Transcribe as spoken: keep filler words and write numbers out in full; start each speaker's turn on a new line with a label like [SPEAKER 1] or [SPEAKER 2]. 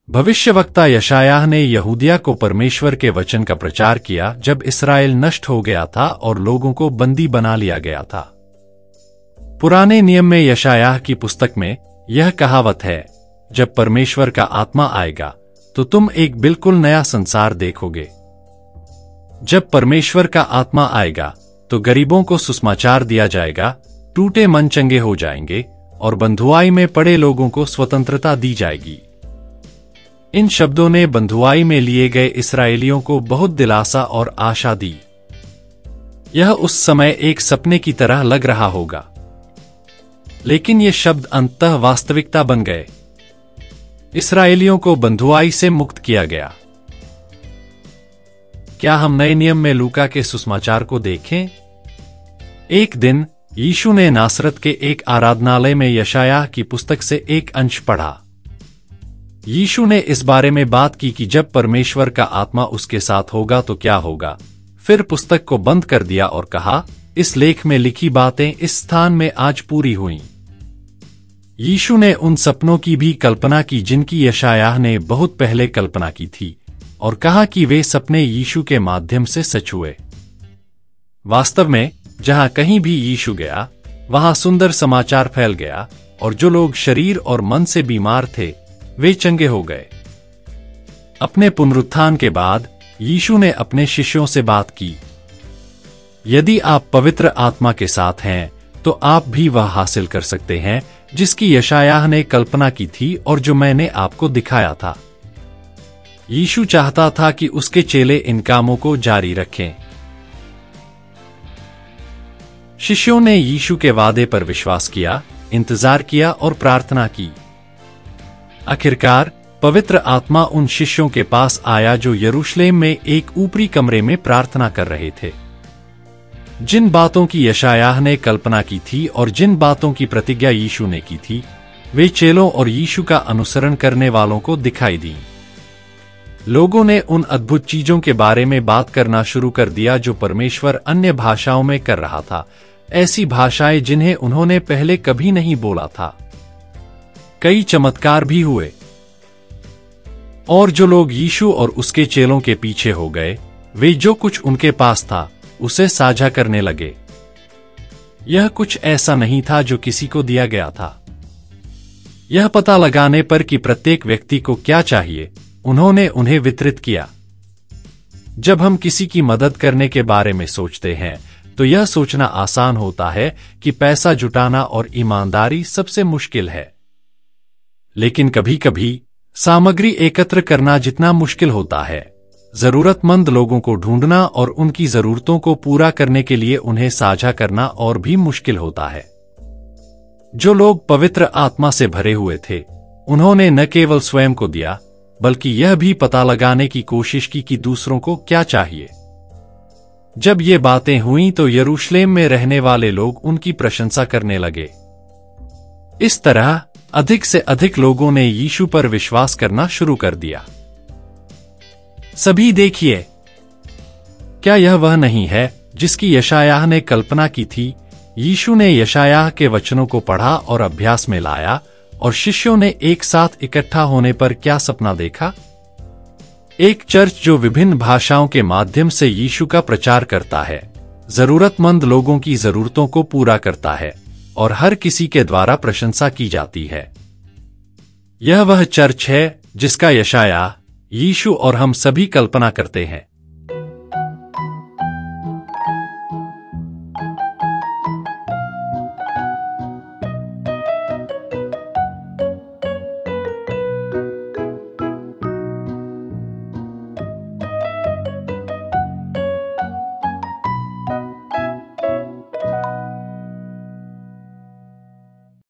[SPEAKER 1] भविष्यवक्ता यशायाह ने यहूदिया को परमेश्वर के वचन का प्रचार किया जब इस्राएल नष्ट हो गया था और लोगों को बंदी बना लिया गया था। पुराने नियम में यशायाह की पुस्तक में यह कहावत है, जब परमेश्वर का आत्मा आएगा तो तुम एक बिल्कुल नया संसार देखोगे। जब परमेश्वर का आत्मा आएगा तो गरीबों को सुसमाचार दिया जाएगा, टूटे मन चंगे हो जाएंगे और बंधुआई में पड़े लोगों को स्वतंत्रता दी जाएगी। इन शब्दों ने बंधुआई में लिए गए इस्राएलियों को बहुत दिलासा और आशा दी। यह उस समय एक सपने की तरह लग रहा होगा, लेकिन ये शब्द अंततः वास्तविकता बन गए। इस्राएलियों को बंधुआई से मुक्त किया गया। क्या हम नए नियम में लूका के सुसमाचार को देखें? एक दिन यीशु ने नासरत के एक आराधनालय में यशायाह की पुस्तक से एक अंश पढ़ा। यीशु ने इस बारे में बात की कि जब परमेश्वर का आत्मा उसके साथ होगा तो क्या होगा। फिर पुस्तक को बंद कर दिया और कहा, इस लेख में लिखी बातें इस स्थान में आज पूरी हुईं। यीशु ने उन सपनों की भी कल्पना की जिनकी यशायाह ने बहुत पहले कल्पना की थी और कहा कि वे सपने यीशु के माध्यम से सच हुए। वास्तव में जहां कहीं भी यीशु गया वहां सुंदर समाचार फैल गया और जो लोग शरीर और मन से बीमार थे वे चंगे हो गए। अपने पुनरुत्थान के बाद यीशु ने अपने शिष्यों से बात की, यदि आप पवित्र आत्मा के साथ हैं तो आप भी वह हासिल कर सकते हैं जिसकी यशायाह ने कल्पना की थी और जो मैंने आपको दिखाया था। यीशु चाहता था कि उसके चेले इन कामों को जारी रखें। शिष्यों ने यीशु के वादे पर विश्वास किया, इंतजार किया और प्रार्थना की। आखिरकार पवित्र आत्मा उन शिष्यों के पास आया जो यरूशलेम में एक ऊपरी कमरे में प्रार्थना कर रहे थे। जिन बातों की यशायाह ने कल्पना की थी और जिन बातों की प्रतिज्ञा यीशु ने की थी वे चेलों और यीशु का अनुसरण करने वालों को दिखाई दी। लोगों ने उन अद्भुत चीजों के बारे में बात करना शुरू कर दिया जो परमेश्वर अन्य भाषाओं में कर रहा था, ऐसी भाषाएं जिन्हें उन्होंने पहले कभी नहीं बोला था। कई चमत्कार भी हुए और जो लोग यीशु और उसके चेलों के पीछे हो गए वे जो कुछ उनके पास था उसे साझा करने लगे। यह कुछ ऐसा नहीं था जो किसी को दिया गया था। यह पता लगाने पर कि प्रत्येक व्यक्ति को क्या चाहिए उन्होंने उन्हें वितरित किया। जब हम किसी की मदद करने के बारे में सोचते हैं तो यह सोचना आसान होता है कि पैसा जुटाना और ईमानदारी सबसे मुश्किल है, लेकिन कभी कभी सामग्री एकत्र करना जितना मुश्किल होता है, जरूरतमंद लोगों को ढूंढना और उनकी जरूरतों को पूरा करने के लिए उन्हें साझा करना और भी मुश्किल होता है। जो लोग पवित्र आत्मा से भरे हुए थे उन्होंने न केवल स्वयं को दिया बल्कि यह भी पता लगाने की कोशिश की कि दूसरों को क्या चाहिए। जब ये बातें हुईं तो यरूशलेम में रहने वाले लोग उनकी प्रशंसा करने लगे। इस तरह अधिक से अधिक लोगों ने यीशु पर विश्वास करना शुरू कर दिया। सभी देखिए, क्या यह वह नहीं है जिसकी यशायाह ने कल्पना की थी? यीशु ने यशायाह के वचनों को पढ़ा और अभ्यास में लाया और शिष्यों ने एक साथ इकट्ठा होने पर क्या सपना देखा? एक चर्च जो विभिन्न भाषाओं के माध्यम से यीशु का प्रचार करता है, जरूरतमंद लोगों की जरूरतों को पूरा करता है और हर किसी के द्वारा प्रशंसा की जाती है। यह वह चर्च है जिसका यशायाह, यीशु और हम सभी कल्पना करते हैं।